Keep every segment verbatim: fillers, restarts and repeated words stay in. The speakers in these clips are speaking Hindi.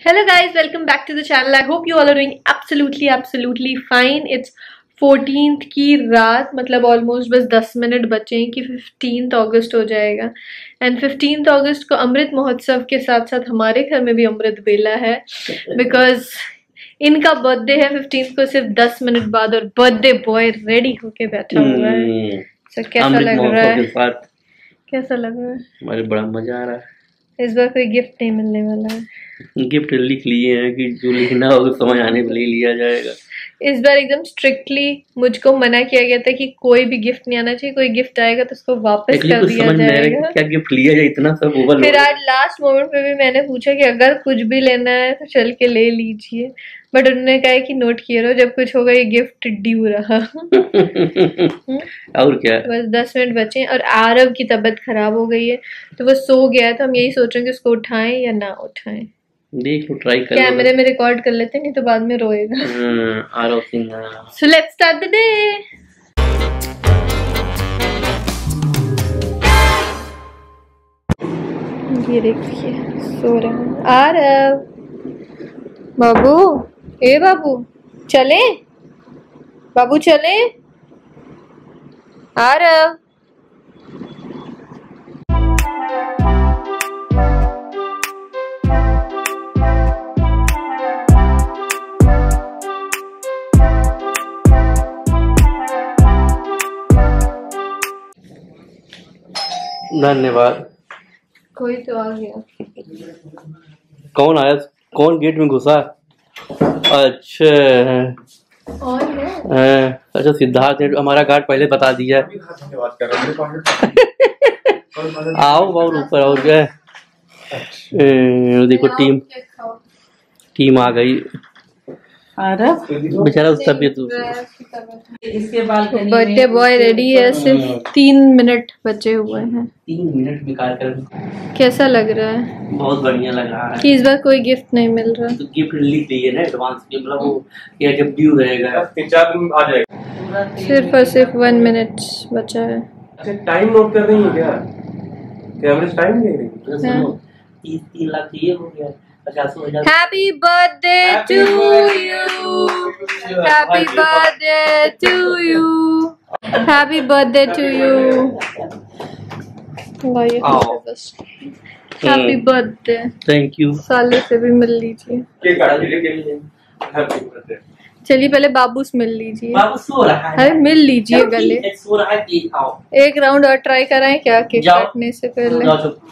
Hello guys, welcome back to the channel. I hope you all are doing absolutely absolutely fine. It's fourteenth की रात, मतलब ऑलमोस्ट बस दस मिनट बचे हैं कि फिफ्टीन्थ अगस्त हो जाएगा। एंड फिफ्टीन्थ अगस्त को अमृत महोत्सव के साथ साथ हमारे घर में भी अमृत बेला है, बिकॉज इनका बर्थडे है फिफ्टीन्थ को सिर्फ दस मिनट बाद, और बर्थडे बॉय रेडी होके बैठा हुआ है। सर कैसा लग रहा है? कैसा लग रहा है? हमारे बड़ा मजा आ रहा है। इस बार कोई गिफ्ट नहीं मिलने वाला है। गिफ्ट लिख लिए हैं कि जो लिखना होगा समझ आने में ले लिया जाएगा। इस बार एकदम स्ट्रिक्टली मुझको मना किया गया था कि कोई भी गिफ्ट नहीं आना चाहिए, कोई गिफ्ट आएगा तो उसको वापस कर दिया जाएगा। क्या गिफ्ट लिया जाए, इतना सब ओवर। फिर आज लास्ट मोमेंट पे भी मैंने पूछा कि अगर कुछ भी लेना है तो चल के ले लीजिए, बट उन्होंने कहा कि नोट किए रहो, जब कुछ होगा ये गिफ्ट टिड्डी हो रहा। और क्या, बस दस मिनट बचे और आरव की तबीयत खराब हो गई है तो वो सो गया है, तो हम यही सोच रहे हैं कि उसको उठाएं या ना उठाएं। देख लो, ट्राई कर। कैमरे में रिकॉर्ड कर लेते नहीं तो बाद में रोएगा। Aarav Singh. So let's start the day. ये देखिए सो रहा है आरव। बाबू, ए बाबू चले, बाबू चले, आरव। धन्यवाद। कोई तो आ गया। कौन आया? कौन गेट में घुसा? अच्छा और है। अच्छा सिद्धार्थ ने हमारा गार्ड पहले बता दिया। आओ और ऊपर और क्या है। देखो टीम टीम आ गई। बेचारा उस तबियत। बर्थडे बॉय रेडी है, सिर्फ तीन मिनट बचे हुए हैं। तीन मिनट निकाल कर। कैसा लग रहा है? बहुत बढ़िया लग रहा है कि इस बार कोई गिफ्ट नहीं मिल रहा। तो गिफ्ट लिख दिए ना एडवांस के, मतलब वो या जब ड्यू रहेगा तीन चार दिन आ जाएगा। सिर्फ और सिर्फ वन मिनट बचा है। टाइम नोट कर रही है क्या? कैमरे से टाइम दे रही है। तीस तीन लाख ये हो गया। Happy birthday to you. Happy birthday to you. Happy birthday to you. Happy birthday. Thank you. साले से भी मिल लीजिए। चलिए पहले बाबू से मिल लीजिए। बाबू सो रहा है। अरे मिल लीजिए गले। सो रहा है। एक राउंड और ट्राई कराएं क्या केक काटने से पहले?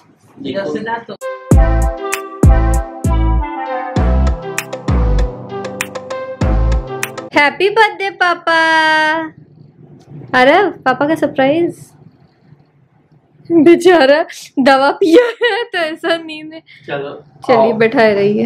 हैप्पी बर्थडे पापा। अरे पापा का सरप्राइज। बेचारा दवा पिया है तो ऐसा नींद है। चलो चलिए बैठाए रहिए।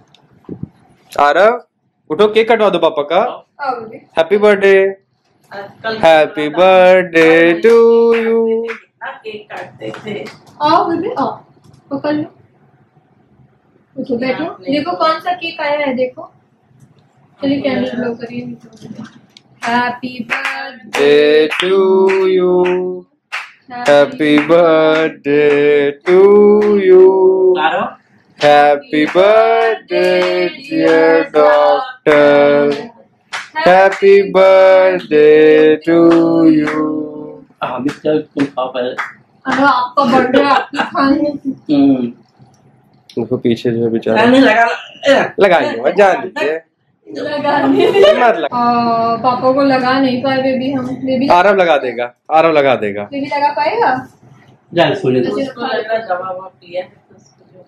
आरव उठो, केक कटवा दो पापा का। Happy birthday. Happy birthday to you. Cake काटते थे। आओ बेबी आओ, पकड़ लो। उठो बैठो, देखो कौन सा केक आया है देखो। चलिए कैंडल ब्लो करिए। Happy birthday to you. Happy birthday to you. Happy birthday dear doctor. Happy birthday to you. हाँ मिस्टर तुम खाओ पहले। अरे आपका बर्थडे आपकी खानी। उनको पीछे जो बेचारा लगा लगाइए मत, जान दीजिए मत लगा। पापा को लगा नहीं पाए बेबी। हम बेबी आरव लगा देगा, आरव लगा देगा। बेबी लगा पाएगा? जान सोने दो। उसको लग रहा दवा ववा पिया है तो उसको जो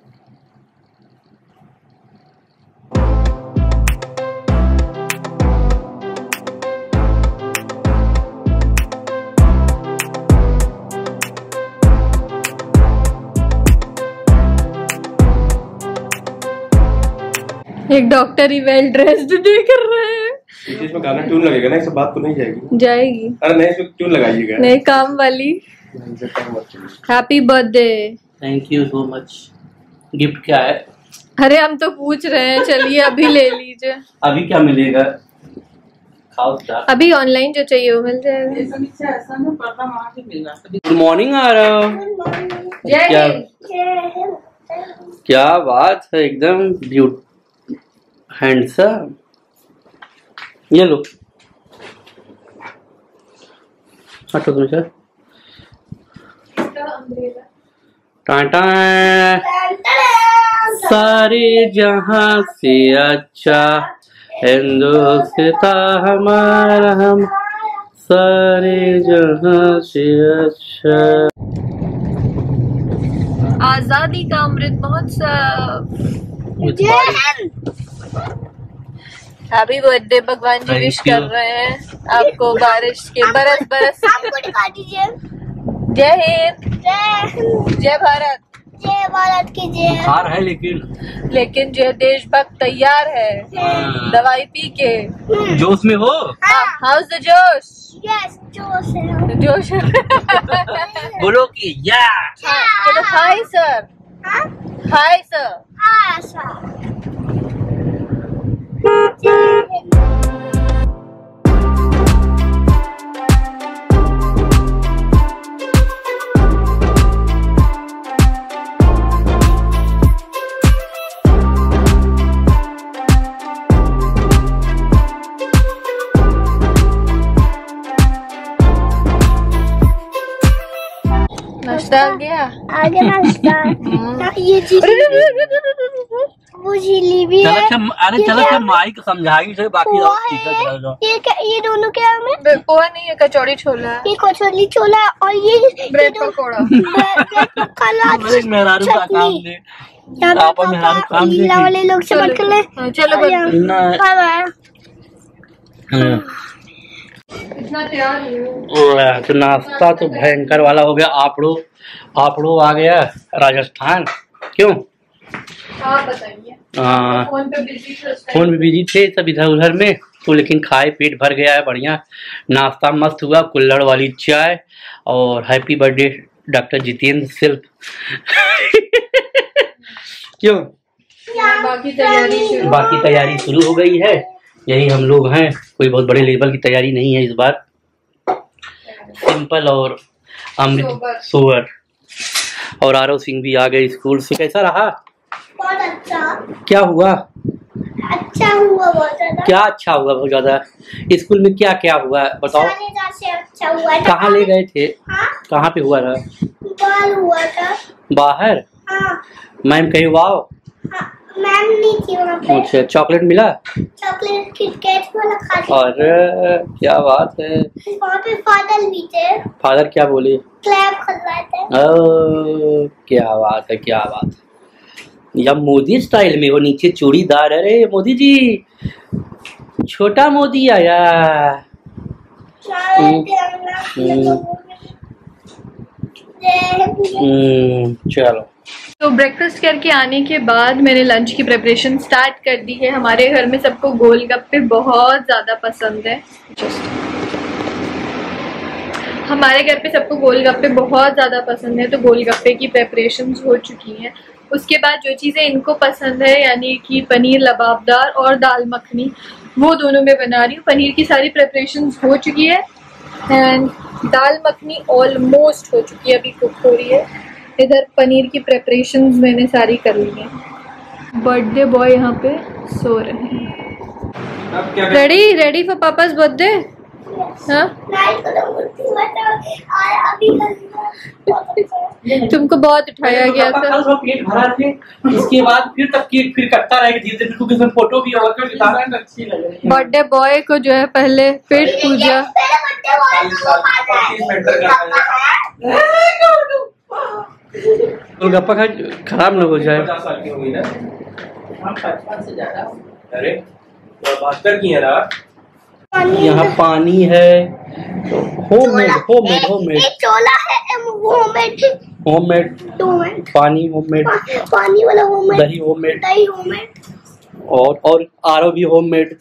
एक डॉक्टर ही वेल ड्रेस्ड देख रहे हैं। इसमें गाना ट्यून लगेगा ना, इससे बात तो नहीं जाएगी। जाएगी। अरे नहीं, इसमें ट्यून लगाइएगा। नहीं काम वाली। Happy birthday. Thank you so much. Gift क्या है? अरे हम तो पूछ रहे हैं, चलिए अभी ले लीजिए। अभी क्या मिलेगा? खाओ क्या? अभी ऑनलाइन जो चाहिए वो मिल जाएगा। Good morning Aarav. क्या क्या बात है, एकदम ब्यूटी हैंडसम। ये लो हटो तुम सर। टाटा सारे जहां से अच्छा हिंदुस्तान हमारा, हम सारे जहां से अच्छा। आजादी का अमृत महोत्सव। हैप्पी बर्थडे, भगवान जी विश कर रहे हैं आपको बारिश के बरस बरस। जय हिंद, जय भारत, जय भारत की जय। हार है लेकिन लेकिन जो देशभक्त तैयार है दवाई पी के। जोश में हो। हाउस द जोश? यस, जोश है। जोश बोलो कि या। चलो हाय सर। Hi sir. हाँ सर। नाश्ता आ गया। आगे नाश्ता। ये चीज वो जलेबी है। अरे चलो क्या माइक समझाई से बाकी ये क्या, ये दोनों क्या है? पोहा नहीं है, कचौड़ी छोला है। ये कचौड़ी छोला और ये ब्रेड पकौड़ा। ब्रेड पकौड़ा चटनी। लीला वाले लोग से बात कर ले। चलो बाय बाय। इतना तैयार है तो नाश्ता तो भयंकर वाला हो गया। आपड़ो आपड़ो आ गया राजस्थान। क्यों? आप बताइए। फोन पे बिजी थे। फोन पे बिजी थे सब इधर उधर में, तो लेकिन खाए पेट भर गया है। बढ़िया नाश्ता मस्त हुआ, कुल्हड़ वाली चाय और हैप्पी बर्थडे डॉक्टर जितेंद्र सिल्क। क्यों? बाकी तैयारी शुरू बाकी तैयारी शुरू हो गई है। यही हम लोग हैं, कोई बहुत बड़े लेवल की तैयारी नहीं है इस बार, सिंपल और अमृत सोवर। और आरव सिंह भी आ गए स्कूल से। कैसा रहा? बहुत अच्छा। क्या हुआ? अच्छा हुआ बहुत ज्यादा। क्या अच्छा हुआ बहुत ज्यादा? स्कूल में क्या क्या हुआ बताओ। से अच्छा हुआ। कहाँ ले गए थे? हाँ? कहाँ पे हुआ था? बाहर हुआ था। बाहर? हाँ। मैम कहीं वाओ? हाँ, मैम नहीं थी वहाँ पे। अच्छा, चॉकलेट मिला? चॉकलेट किटकैट वाला खा लिया। अरे क्या बात है। वहाँ पे फादर भी थे। फादर क्या बोले? क्लैप खिलवाए थे। ओ, क्या बात है, क्या बात है। या मोदी स्टाइल में हो, नीचे चूड़ीदार। अरे मोदी जी, छोटा मोदी आया। चलो। तो ब्रेकफास्ट करके आने के बाद मैंने लंच की प्रिपरेशन स्टार्ट कर दी है। हमारे घर में सबको गोलगप्पे बहुत ज़्यादा पसंद है। हमारे घर पे सबको गोलगप्पे बहुत ज़्यादा पसंद है, तो गोलगप्पे की प्रिपरेशंस हो चुकी हैं। उसके बाद जो चीज़ें इनको पसंद है, यानी कि पनीर लबाबदार और दाल मखनी, वो दोनों मैं बना रही हूँ। पनीर की सारी प्रिपरेशंस हो चुकी है एंड दाल मखनी ऑलमोस्ट हो चुकी है, अभी कुक हो रही है। इधर पनीर की प्रिपरेशंस मैंने सारी कर ली हैं। बर्थडे बॉय यहाँ पे सो रहे हैं। रेडी रेडी फॉर पापा's बर्थडे? हाँ? तुमको बहुत उठाया गया था। पेट भरा थे, उसके बाद फिर तब केक फिर कटता रहेगा धीरे धीरे, क्योंकि इसमें फोटो भी होगा। अच्छी लगे बर्थडे बॉय को जो है पहले पेट पूजा। गोलगप्पा खा खराब न हो जाए। अरे बास्टर की है ना, यहाँ पानी है। होममेड होममेड होममेड चोला है, होममेड होममेड पानी होममेड, पानी वाला होममेड, दही होममेड, दही होममेड और और आरो भी होममेड।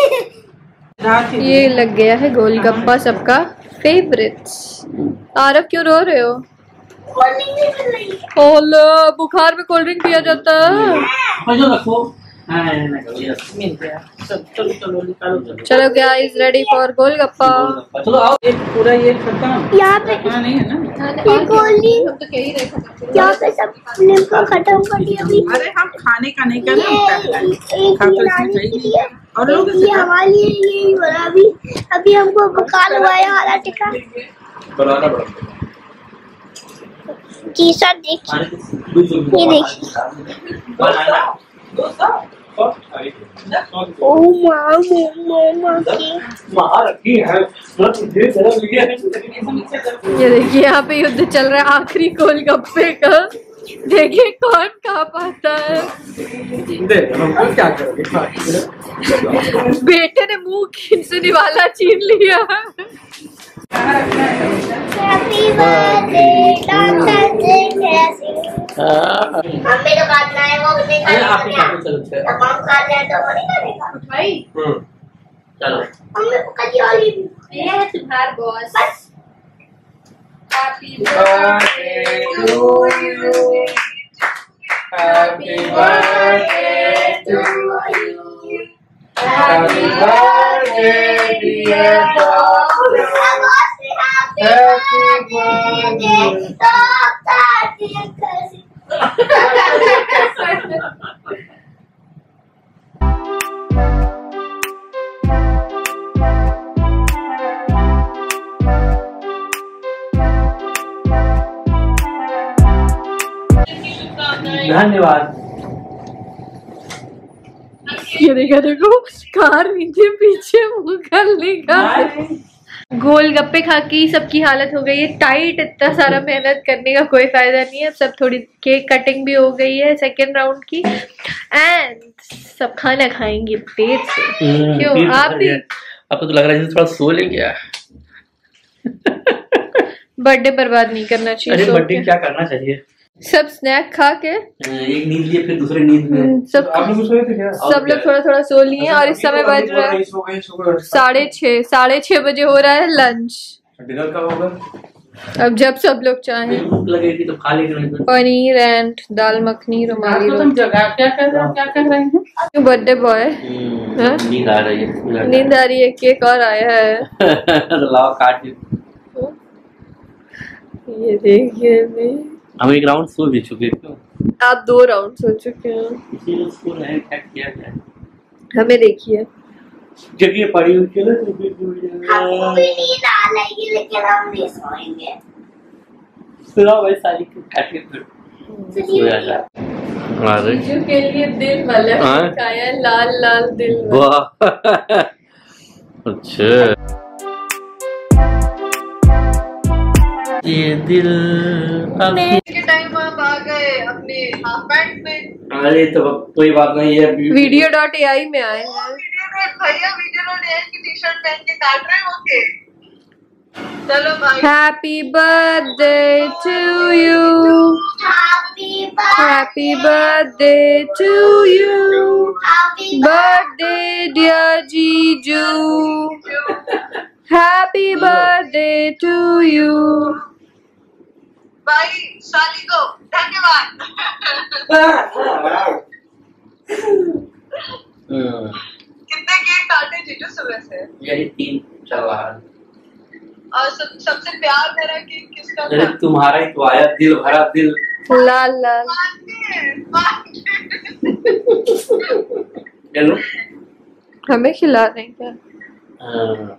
ये लग गया है गोलगप्पा सबका फेवरेट्स। आरव क्यों रो रहे हो? कोल्ड ड्रिंक नहीं मिल रही है। ओले, बुखार में कोल्ड ड्रिंक पिया जाता है। रखो मिल गया। चलो चलो चलो निकालो चलो। चलो गाइस, रेडी फॉर गोलगप्पा। चलो आओ। एक पूरा ये खत्म। यहाँ पे हाँ नहीं है ना। ये गोली यहाँ पे सब लिम्का खत्म कर दिया अभी। अरे हम खाने का नहीं करना ये होता है। एक खा तो ये इसमें नानी के चाहिए। लिए और लोग एक ये हमारे लिए यही हो रहा अभी। अभी हमको बुखार हुआ है हरा टिक्का। बनाना पड़ता जी सर देखिए, ये देखिए। ओह माँ माँ की वहाँ रखी है। ये देखिए यहाँ पे युद्ध चल रहा है आखिरी गोलगप्पे का। देखिए कौन खा पाता है। क्या करोगे? बेटे ने मुंह खींचने वाला छीन लिया। हैप्पी बर्थडे डॉक्टर जैसी। मम्मी तो काटना है वो नहीं खाएगा। अब हम खा रहे हैं तो वो नहीं करेगा भाई। चलो मम्मी को कभी वाली ये तुम्हार बॉस। बस happy birthday to you, happy birthday to you, happy birthday dear doctor, happy birthday doctor जैसी। धन्यवाद। ये देखा, देखो कार नीचे पीछे मुंह कर लेगा। गोलगप्पे खा के सबकी हालत हो गई है टाइट। इतना सारा मेहनत करने का कोई फायदा नहीं है। सब थोड़ी केक कटिंग भी हो गई है सेकेंड राउंड की, एंड सब खाना खाएंगे पेट से। क्यों आप भी? आपको तो लग रहा है थोड़ा सो ले गया। बर्थडे बर्बाद नहीं करना चाहिए। अरे बर्थडे क्या करना चाहिए? सब स्नैक खा के एक नींद लिए फिर दूसरे नींद में सब सब लोग थोड़ा थोड़ा सो लिए, और इस समय बज रहा है साढ़े छः साढ़े छः बजे हो रहा है लंच। डिनर कब होगा? अब जब सब लोग चाहें। भूख लगेगी तो खा लेंगे। पनीर एंड दाल मखनी रुमाली तुम जगह क्या कर रहे हो? क्या कर रहे हैं? बर्थडे बॉय नींद आ रही है। नींद आ रही है। केक और आया है। लाओ काट। ये देखिए हम एक राउंड सो भी चुके। क्यों? आप दो राउंड सो चुके हैं। इसीलिए सो रहे हैं। क्या किया जाए? हमें देखिए जगह पड़ी हुई है ना, तो हमको भी नींद आ रही है लेकिन हम नहीं सोएंगे। सुना भाई सारी काट के फिर सो जा। अरे जीजू के लिए दिल वाला हाँ? खाया लाल लाल दिल वाला। वाह अच्छा। ये दिल के टाइम आप आ गए अपने हाफ पैंट में। अरे तो कोई बात नहीं है। वीडियो डॉट ए आई में आए हैं। भैया वीडियो डॉट ए आई की टी शर्ट पहन के काट रहे हैं वो केक। चलो भाई। Happy birthday to you, happy happy birthday to you, happy birthday dear जीजू, हैप्पी बर्थडे टू यू। भाई साली को धन्यवाद। कितने केक काटे जीजू सुबह से? यही तीन चार। और सब, सबसे प्यार मेरा केक किसका अरे था? तुम्हारा ही तो आया, दिल भरा दिल। लाल लाल। चलो हमें खिला रहे हैं क्या? हाँ।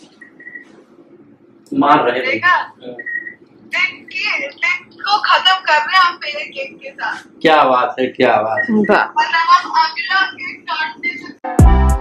मार रहे हैं। देखा? दिन की दिन को खत्म कर रहे हैं हम मेरे केक के साथ। क्या बात है, क्या बात है। वाह। मतलब हम अगला केक काटने से